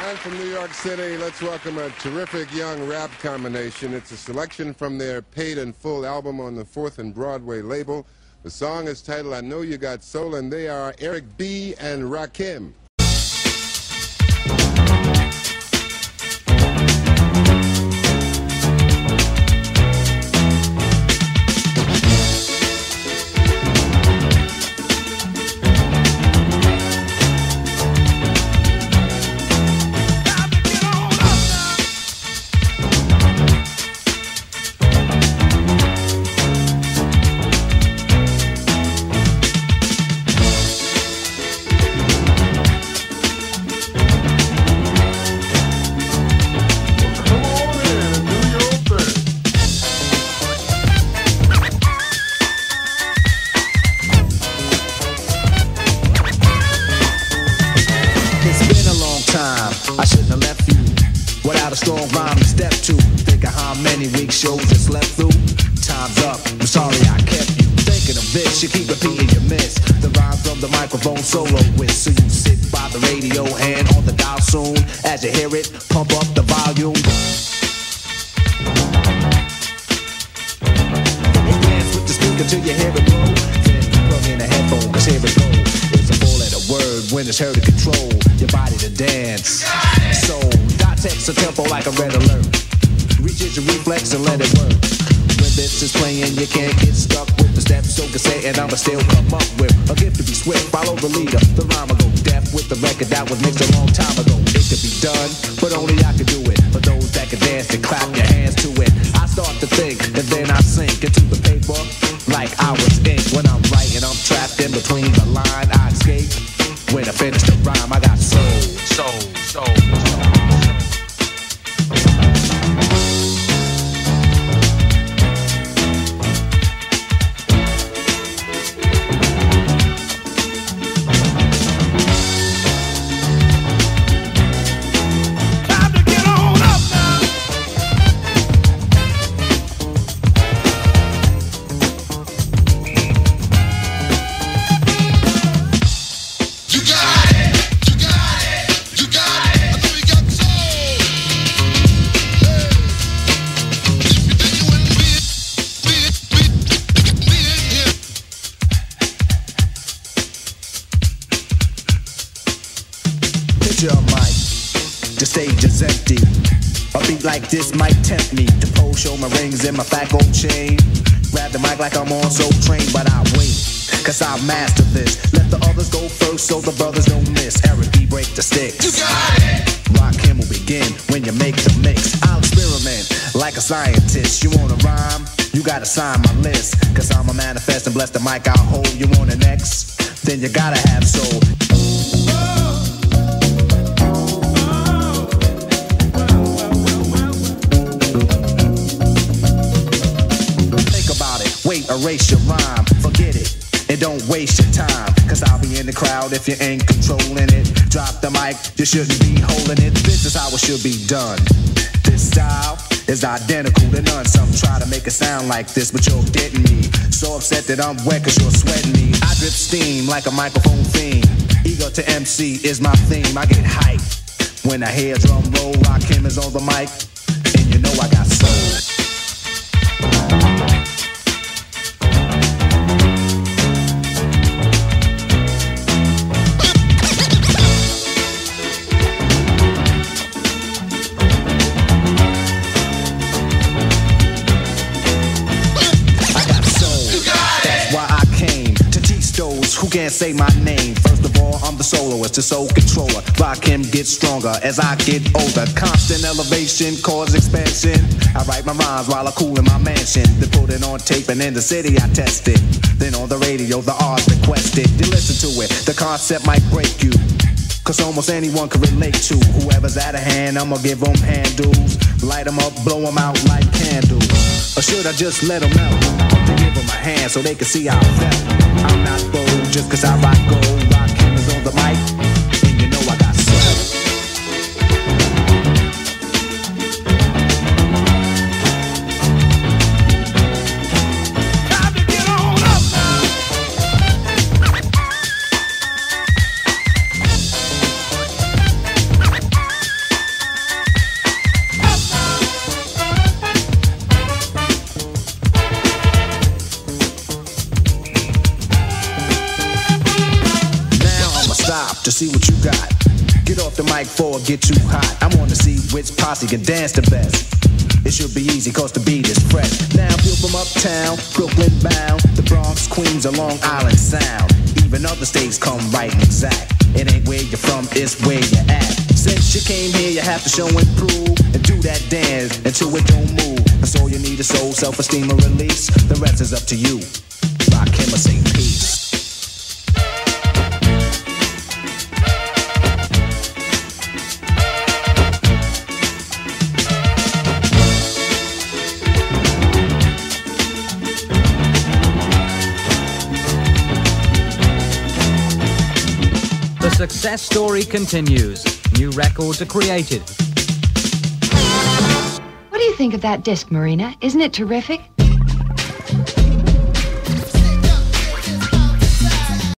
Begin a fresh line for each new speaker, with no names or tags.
And from New York City, let's welcome a terrific young rap combination. It's a selection from their Paid in Full album on the 4th and Broadway label. The song is titled I Know You Got Soul, and they are Eric B. and Rakim.
I shouldn't have left you without a strong rhyme to step to. Think of how many weak shows you slept through. Time's up, I'm sorry I kept you thinking of this. You keep repeating your miss the rhyme from the microphone solo with. So you sit by the radio, hand on the dial soon. As you hear it, pump up the volume. You dance with the speaker till you hear it blow. Then you plug in a headphone, cause here it goes. It's a four-letter word when it's heard to control your body to dance. So, dot text a tempo like a red alert. Reaches your reflex and let it work. When this is playing, you can't get stuck with the steps. So cassette and I'ma still come up with a gift to be swift. Follow the leader, the rhyme will go deaf with the record that was mixed a long time ago. It could be done, but only I could do it. For those that can dance and clap your hands to it. I start to think and then I sink into the paper like I was ink. When I'm writing, I'm trapped in between the line. I escape. When I finish the rhyme, I got soul. The stage is empty. A beat like this might tempt me to pose, show my rings and my fat gold chain. Grab the mic like I'm on Soul Train, but I wait, cause I master this. Let the others go first so the brothers don't miss. Eric B, break the sticks. You got it! Rakim will begin when you make the mix. I'll experiment like a scientist. You wanna rhyme? You gotta sign my list. Cause I'm a manifest and bless the mic I'll hold. You want an X? Then you gotta have soul. Wait, erase your rhyme, forget it, and don't waste your time. Cause I'll be in the crowd if you ain't controlling it. Drop the mic, you shouldn't be holding it. This is how it should be done. This style is identical to none. Some try to make it sound like this, but you're getting me. So upset that I'm wet cause you're sweating me. I drip steam like a microphone theme. Ego to MC is my theme. I get hyped when I hear drum roll. Rakim is on the mic, and you know I got soul. Who can't say my name? First of all, I'm the soloist, the soul controller. Rakim gets stronger as I get older. Constant elevation, cause expansion. I write my rhymes while I cool in my mansion. Then put it on tape and in the city I test it. Then on the radio, the R's requested. You listen to it, the concept might break you. Cause almost anyone can relate to. Whoever's out of hand, I'ma give them handles. Light them up, blow them out like candles. Or should I just let them out? To give them a hand so they can see how I felt. I'm not bold just cause I rock gold. Rakim is on the mic, and you know I got soul. the mic for get too hot. I wanna see which posse can dance the best. It should be easy cause the beat is fresh. Now people from uptown, Brooklyn bound, the Bronx, Queens, or Long Island Sound. Even other states come right and exact. It ain't where you're from, it's where you're at. Since you came here, you have to show and prove and do that dance until it don't move. That's all you need is soul, self-esteem, and release. The rest is up to you. Rock him or say peace.
The success story continues. New records are created.
What do you think of that disc, Marina? Isn't it terrific?